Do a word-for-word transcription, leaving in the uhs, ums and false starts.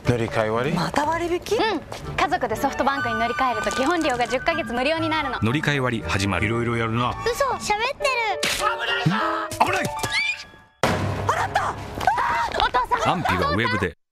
乗り換え割？ また割引？うん、 家族でソフトバンクに乗り換えると基本料がじゅっかげつ無料になるの。 乗り換え割始まる。 いろいろやるな。 嘘、喋ってる。 危ないぞ。危ない。 あなた。 お父さん。 安否はウェブで。